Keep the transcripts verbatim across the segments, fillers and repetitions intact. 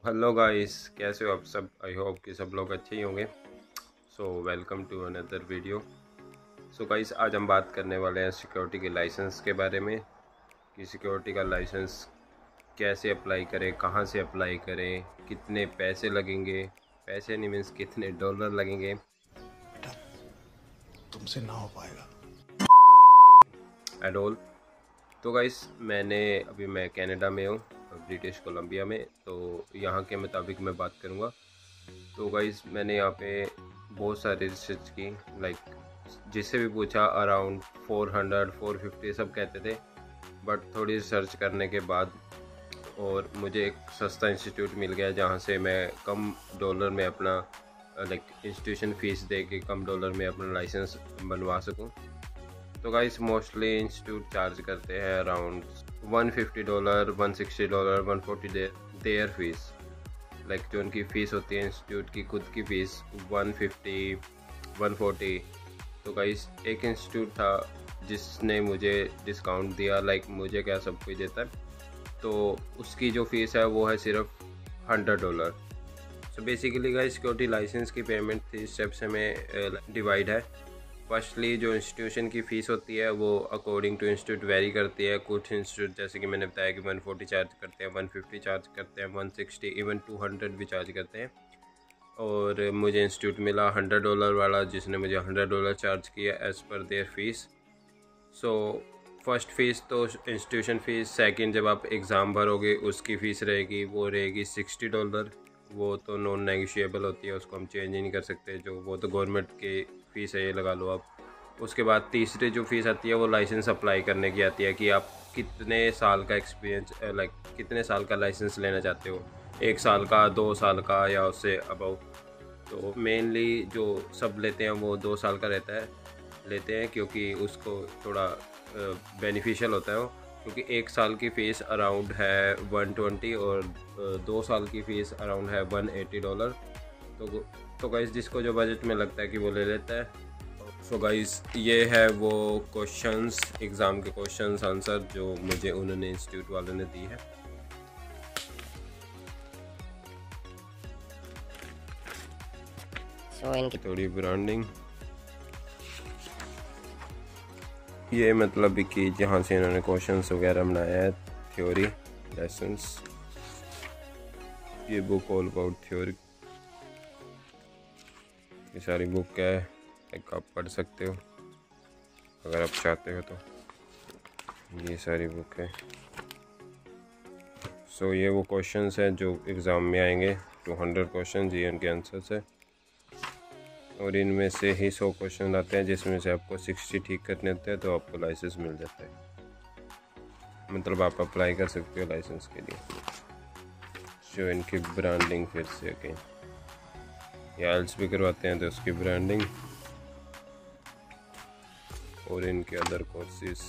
Hello guys, कैसे हो आप सब। आई होप कि सब लोग अच्छे ही होंगे। So welcome to another video. So guys, आज हम बात करने वाले हैं सिक्योरिटी के लाइसेंस के बारे में कि सिक्योरिटी का लाइसेंस कैसे अप्लाई करें, कहां से अप्लाई करें, कितने पैसे लगेंगे। पैसे नहीं मीन्स कितने डॉलर लगेंगे। तुमसे ना हो पाएगा एंड ऑल। तो गाइस, मैंने अभी मैं कनाडा में हूँ, ब्रिटिश कोलंबिया में। तो यहाँ के मुताबिक मैं बात करूँगा। तो गाइस, मैंने यहाँ पे बहुत सारी रिसर्च की, लाइक जिससे भी पूछा around four hundred four fifty सब कहते थे। बट थोड़ी रिसर्च करने के बाद और मुझे एक सस्ता इंस्टीट्यूट मिल गया जहाँ से मैं कम डॉलर में अपना लाइक इंस्टीट्यूशन फ़ीस दे के कम डॉलर में अपना लाइसेंस बनवा सकूँ। तो गाइस, मोस्टली इंस्टीट्यूट चार्ज करते हैं around one fifty dollar one sixty dollar one forty their fees. Like जो उनकी फ़ीस होती है इंस्टीट्यूट की, खुद की fees one fifty one forty. तो गाइस, एक इंस्टीट्यूट था जिसने मुझे डिस्काउंट दिया, लाइक मुझे क्या सब कुछ देता है, तो उसकी जो फ़ीस है वो है सिर्फ hundred dollar. So basically guys, security licence की पेमेंट थ्री स्टेप्स में डिवाइड है। फर्स्टली जो इंस्टीट्यूशन की फ़ीस होती है वो अकॉर्डिंग टू इंस्टीट्यूट वेरी करती है। कुछ इंस्टीट्यूट जैसे कि मैंने बताया कि वन फोर्टी चार्ज करते हैं, वन फिफ्टी चार्ज करते हैं, one sixty even two hundred भी चार्ज करते हैं। और मुझे इंस्टीट्यूट मिला हंड्रेड डॉलर वाला, जिसने मुझे हंड्रेड डॉलर चार्ज किया as per their fees. So first fees तो इंस्टीट्यूशन फ़ीस। सेकंड, जब आप एग्ज़ाम भरोगे उसकी फ़ीस रहेगी, वो रहेगी सिक्सटी डॉलर। वो तो नॉन नेगोशिएबल होती है, उसको हम चेंज ही नहीं कर सकते। जो वो तो गवर्नमेंट की फ़ीस है, ये लगा लो आप। उसके बाद तीसरी जो फ़ीस आती है वो लाइसेंस अप्लाई करने की आती है कि आप कितने साल का एक्सपीरियंस, लाइक कितने साल का लाइसेंस लेना चाहते हो, एक साल का, दो साल का या उससे अबव। तो मेनली जो सब लेते हैं वो दो साल का रहता है, लेते हैं क्योंकि उसको थोड़ा बेनिफिशियल होता है वो, क्योंकि एक साल की फ़ीस अराउंड है वन ट्वेंटी और दो साल की फ़ीस अराउंड है वन एटी डॉलर। तो तो गाइस, जिसको जो बजट में लगता है कि वो ले लेता है। सो गाइस, ये है वो क्वेश्चंस, एग्ज़ाम के क्वेश्चंस आंसर जो मुझे उन्होंने इंस्टीट्यूट वालों ने दी है। so इनकी थोड़ी ब्रांडिंग, ये मतलब कि जहाँ से इन्होंने क्वेश्चंस वगैरह बनाया है, थ्योरी लेसन्स। ये बुक ऑल अबाउट थ्योरी, ये सारी बुक है, एक आप पढ़ सकते हो अगर आप चाहते हो तो। ये सारी बुक है। सो so, ये वो क्वेश्चंस हैं जो एग्ज़ाम में आएंगे। टू हंड्रेड क्वेश्चन, ये उनके आंसर्स है। और इनमें से ही सौ क्वेश्चन आते हैं जिसमें से आपको सिक्सटी ठीक करने होते हैं, तो आपको लाइसेंस मिल जाता है। मतलब आप अप्लाई कर सकते हो लाइसेंस के लिए। जो इनकी ब्रांडिंग फिर से अगेन, या एल्स भी करवाते हैं तो उसकी ब्रांडिंग। और इनके अदर कोर्सेस,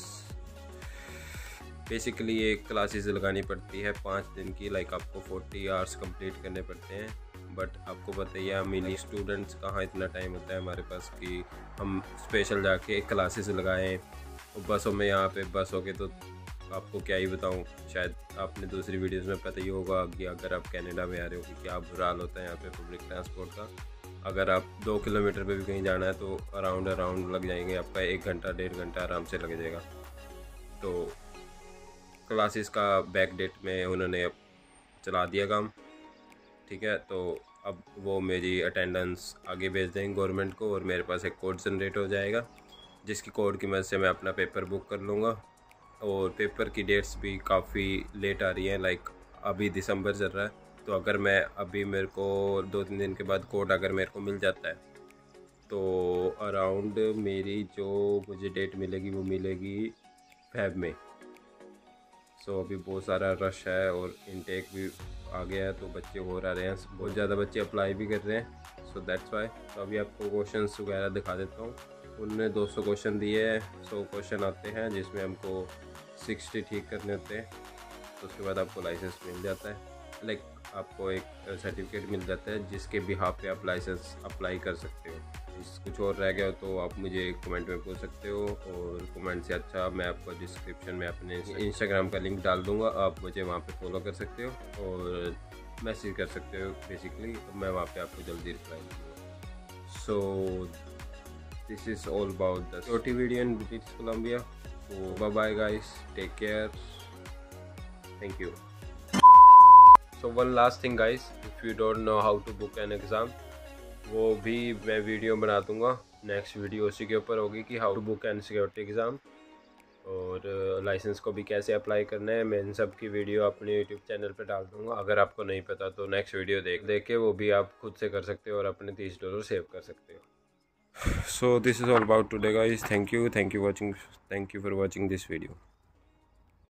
बेसिकली ये क्लासेस लगानी पड़ती है पाँच दिन की, लाइक आपको फोर्टी आवर्स कंप्लीट करने पड़ते हैं। बट आपको पता ही है, मिली स्टूडेंट्स कहाँ इतना टाइम होता है हमारे पास कि हम स्पेशल जाके क्लासेस लगाएं। और बसों में, यहाँ पे बस हो के तो आपको क्या ही बताऊँ, शायद आपने दूसरी वीडियोस में पता ही होगा कि अगर आप कनाडा में आ रहे हो कि क्या बुरा हाल होता है यहाँ पे पब्लिक ट्रांसपोर्ट का। अगर आप दो किलोमीटर पे भी कहीं जाना है तो अराउंड अराउंड लग जाएंगे आपका एक घंटा डेढ़ घंटा आराम से लग जाएगा। तो क्लासेस का बैक डेट में उन्होंने अब चला दिया काम, ठीक है। तो अब वो मेरी अटेंडेंस आगे भेज देंगे गवर्नमेंट को, और मेरे पास एक कोड जनरेट हो जाएगा जिसकी कोड की मदद से मैं अपना पेपर बुक कर लूँगा। और पेपर की डेट्स भी काफ़ी लेट आ रही हैं, लाइक अभी दिसंबर चल रहा है। तो अगर मैं अभी, मेरे को दो तीन दिन के बाद कोड अगर मेरे को मिल जाता है तो अराउंड मेरी जो मुझे डेट मिलेगी वो मिलेगी फेब में। सो so, अभी बहुत सारा रश है और इनटेक भी आ गया है, तो बच्चे हो रहे हैं, बहुत ज़्यादा बच्चे अप्लाई भी कर रहे हैं। So that's why. तो अभी आपको क्वेश्चंस वगैरह दिखा देता हूँ। उनने दो सौ क्वेश्चन दिए हैं, सौ क्वेश्चन आते हैं जिसमें हमको सिक्सटी ठीक करने होते हैं। तो उसके बाद आपको लाइसेंस मिल जाता है, लाइक आपको एक सर्टिफिकेट मिल जाता है जिसके बिहाफ पे आप लाइसेंस अप्लाई कर सकते हो। कुछ और रह गया हो तो आप मुझे कमेंट में पूछ सकते हो, और कमेंट से अच्छा मैं आपको डिस्क्रिप्शन में अपने इंस्टाग्राम का लिंक डाल दूंगा, आप मुझे वहाँ पे फॉलो कर सकते हो। और मैसेज कर सकते हो बेसिकली, तो मैं वहाँ पे आपको जल्दी रिप्लाई दूँगा। So this is all about the security video in British Columbia. So bye bye guys, take care, thank you. So one last thing guys, if you don't know how to book an exam, वो भी मैं video बना दूंगा। Next video उसी के ऊपर होगी कि how to book an security exam, और लाइसेंस को भी कैसे अप्लाई करना है। मैं इन सब की वीडियो अपने यूट्यूब चैनल पे डाल दूंगा। अगर आपको नहीं पता तो नेक्स्ट वीडियो देख देख के वो भी आप खुद से कर सकते हो और अपने तीस डॉलर सेव कर सकते हो। So this is all about today guys. Thank you thank you watching thank you for watching this video.